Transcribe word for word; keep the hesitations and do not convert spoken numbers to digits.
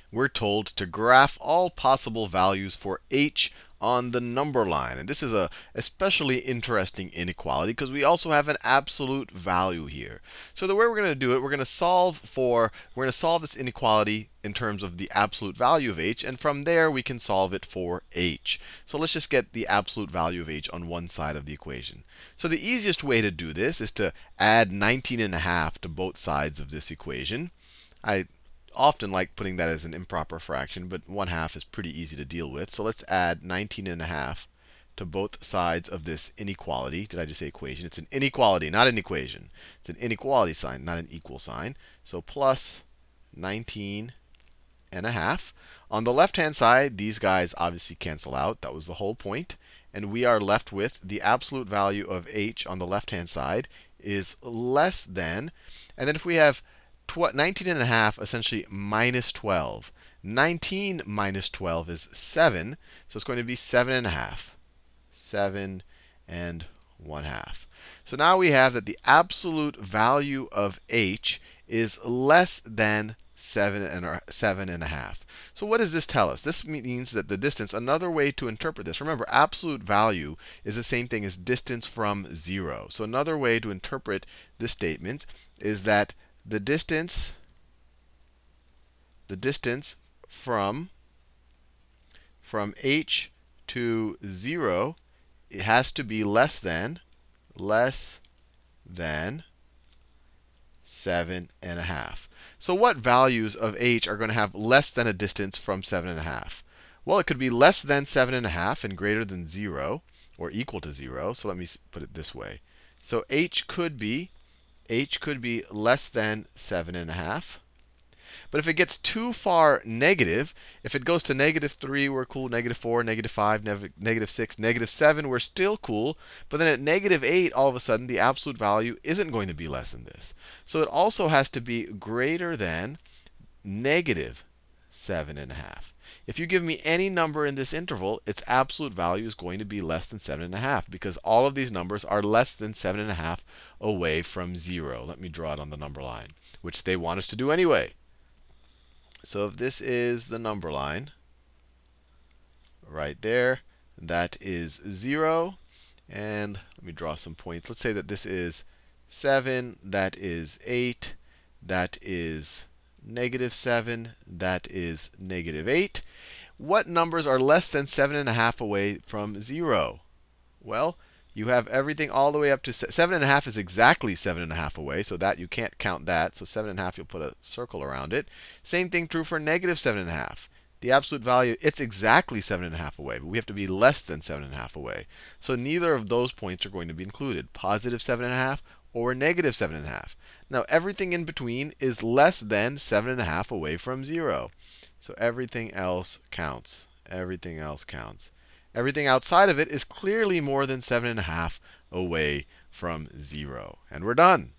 we're told to graph all possible values for h on the number line. And this is a especially interesting inequality because we also have an absolute value here. So the way we're going to do it, we're going to solve for, we're going to solve this inequality in terms of the absolute value of h. And from there, we can solve it for h. So let's just get the absolute value of h on one side of the equation. So the easiest way to do this is to add nineteen and a half to both sides of this equation. I often like putting that as an improper fraction, but one half is pretty easy to deal with. So let's add nineteen and a half to both sides of this inequality. Did I just say equation? It's an inequality, not an equation. It's an inequality sign, not an equal sign. So plus nineteen and a half. On the left-hand side, these guys obviously cancel out. That was the whole point. And we are left with the absolute value of h on the left-hand side is less than. And then if we have nineteen and a half, essentially minus twelve. nineteen minus twelve is seven. So it's going to be seven and a half. seven and one half. So now we have that the absolute value of h is less than seven and, seven and a half. So what does this tell us? This means that the distance, another way to interpret this, remember, absolute value is the same thing as distance from zero. So another way to interpret this statement is that the distance, the distance from, from h to zero, it has to be less than, less than seven and a half. So what values of h are going to have less than a distance from seven and a half? Well, it could be less than seven and a half and greater than zero, or equal to zero. So let me put it this way. So h could be h could be less than seven and a half. But if it gets too far negative, if it goes to negative three, we're cool. Negative four, negative five, negative six, negative seven, we're still cool. But then at negative eight, all of a sudden, the absolute value isn't going to be less than this. So it also has to be greater than negative seven and a half. If you give me any number in this interval, its absolute value is going to be less than seven and a half, because all of these numbers are less than seven and a half away from zero. Let me draw it on the number line, which they want us to do anyway. So if this is the number line right there, that is zero. And let me draw some points. Let's say that this is seven, that is eight, that is negative seven, that is negative eight. What numbers are less than seven and a half away from zero? Well, you have everything all the way up to seven and a half is exactly seven and a half away, so that you can't count that. So seven and a half, you'll put a circle around it. Same thing true for negative seven and a half. The absolute value, it's exactly seven and a half away, but we have to be less than seven and a half away. So neither of those points are going to be included, positive seven and a half or negative seven and a half. Now everything in between is less than seven and a half away from zero. So everything else counts. Everything else counts. Everything outside of it is clearly more than seven and a half away from zero. And we're done.